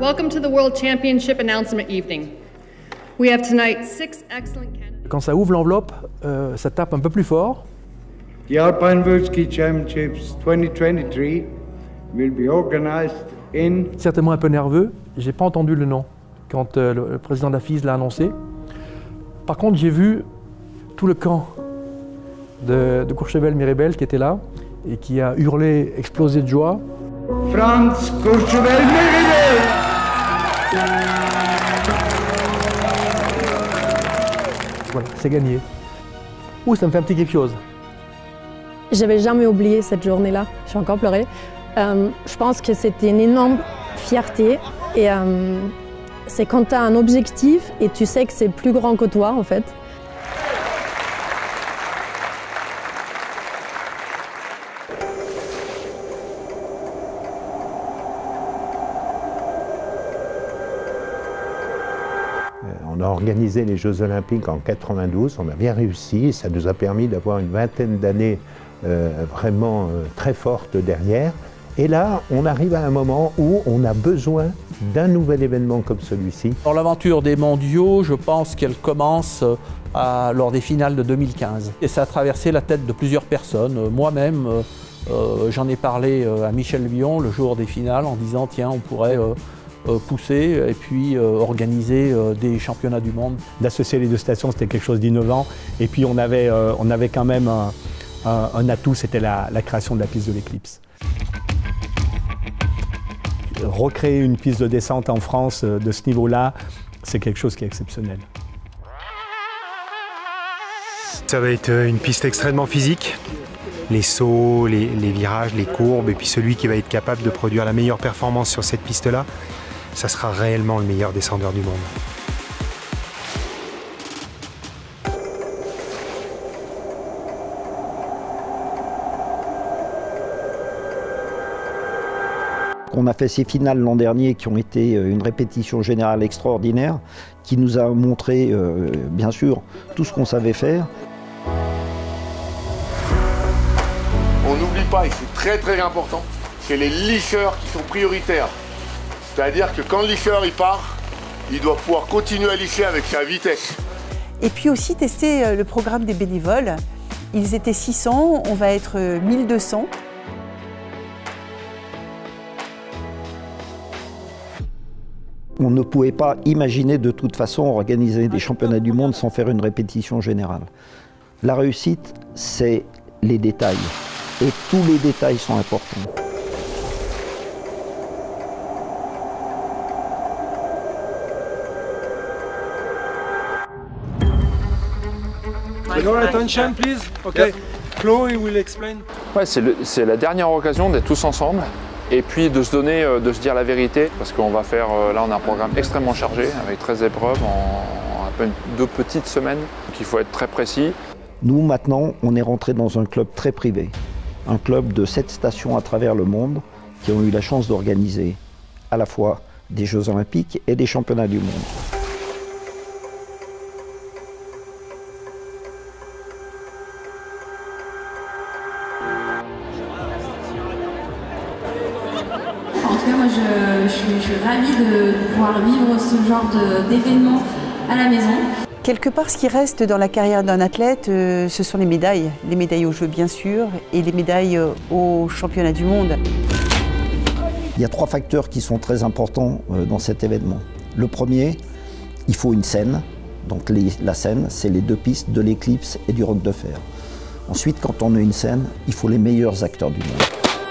Welcome to the World Championship announcement evening. We have tonight 6 excellent candidates. Quand ça ouvre l'enveloppe, ça tape un peu plus fort. The Alpine World Ski Championships 2023 will be organized in... Certainement un peu nerveux, j'ai pas entendu le nom quand le président de la FIS l'a annoncé. Par contre, j'ai vu tout le camp de Courchevel-Méribel qui était là et qui a hurlé, explosé de joie. Franz Courchevel-Méribel! Voilà, c'est gagné. Ouh, ça me fait un petit quelque chose. J'avais jamais oublié cette journée-là, j'ai encore pleuré. Je pense que c'était une énorme fierté et c'est quand tu as un objectif et tu sais que c'est plus grand que toi en fait. On a organisé les Jeux Olympiques en 92, on a bien réussi, ça nous a permis d'avoir une vingtaine d'années vraiment très fortes derrière. Et là, on arrive à un moment où on a besoin d'un nouvel événement comme celui-ci. Dans l'aventure des mondiaux, je pense qu'elle commence lors des finales de 2015. Et ça a traversé la tête de plusieurs personnes. Moi-même, j'en ai parlé à Michel Vion le jour des finales en disant tiens, on pourrait pousser et puis organiser des championnats du monde. D'associer les deux stations, c'était quelque chose d'innovant. Et puis on avait quand même un atout, c'était la création de la piste de l'Eclipse. Recréer une piste de descente en France de ce niveau-là, c'est quelque chose qui est exceptionnel. Ça va être une piste extrêmement physique. Les sauts, les virages, les courbes, et puis celui qui va être capable de produire la meilleure performance sur cette piste-là, ça sera réellement le meilleur descendeur du monde. On a fait ces finales l'an dernier qui ont été une répétition générale extraordinaire, qui nous a montré, bien sûr, tout ce qu'on savait faire. On n'oublie pas, et c'est très important, c'est les licheurs qui sont prioritaires. C'est-à-dire que quand le licheur il part, il doit pouvoir continuer à licher avec sa vitesse. Et puis aussi tester le programme des bénévoles. Ils étaient 600, on va être 1200. On ne pouvait pas imaginer de toute façon organiser des championnats du monde sans faire une répétition générale. La réussite, c'est les détails. Et tous les détails sont importants. Your attention, please. Okay. Chloe will explain. Ouais, c'est la dernière occasion d'être tous ensemble et puis de se donner, de se dire la vérité, parce qu'on va faire, là on a un programme extrêmement chargé avec 13 épreuves en à peine 2 petites semaines, donc il faut être très précis. Nous maintenant, on est rentré dans un club très privé, un club de 7 stations à travers le monde qui ont eu la chance d'organiser à la fois des Jeux Olympiques et des Championnats du monde. En tout cas, moi, je suis ravie de pouvoir vivre ce genre d'événement à la maison. Quelque part, ce qui reste dans la carrière d'un athlète, ce sont les médailles. Les médailles aux Jeux, bien sûr, et les médailles aux championnats du monde. Il y a 3 facteurs qui sont très importants dans cet événement. Le premier, il faut une scène. Donc la scène, c'est les 2 pistes de l'Eclipse et du Roc de Fer. Ensuite, quand on a une scène, il faut les meilleurs acteurs du monde.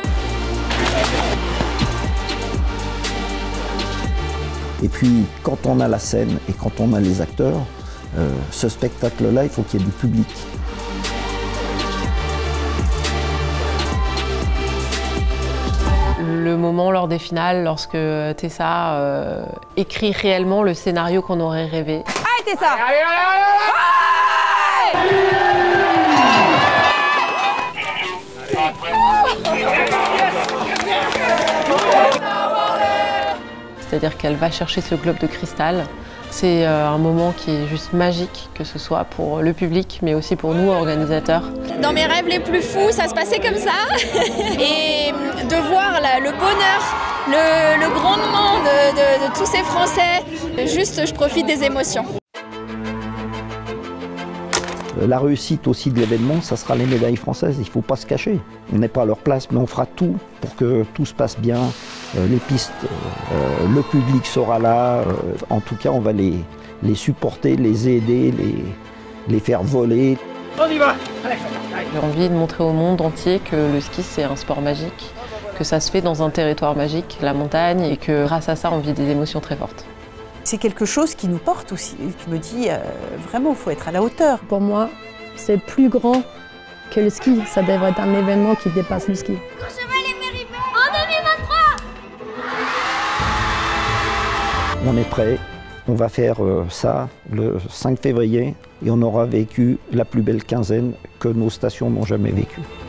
Et puis, quand on a la scène et quand on a les acteurs, ce spectacle-là, il faut qu'il y ait du public. Le moment lors des finales, lorsque Tessa écrit réellement le scénario qu'on aurait rêvé. Allez Tessa! C'est-à-dire qu'elle va chercher ce globe de cristal. C'est un moment qui est juste magique, que ce soit pour le public, mais aussi pour nous, organisateurs. Dans mes rêves les plus fous, ça se passait comme ça. Et de voir le bonheur le grondement de tous ces Français. Juste, je profite des émotions. La réussite aussi de l'événement, ça sera les médailles françaises. Il ne faut pas se cacher. On n'est pas à leur place, mais on fera tout pour que tout se passe bien. Les pistes, le public sera là. En tout cas, on va les supporter, les aider, les faire voler. On y va! J'ai envie de montrer au monde entier que le ski, c'est un sport magique, que ça se fait dans un territoire magique, la montagne, et que grâce à ça, on vit des émotions très fortes. C'est quelque chose qui nous porte aussi, qui me dit vraiment, il faut être à la hauteur. Pour moi, c'est plus grand que le ski. Ça devrait être un événement qui dépasse le ski. En 2023! On est prêt, on va faire ça le 5 février et on aura vécu la plus belle quinzaine que nos stations n'ont jamais vécue.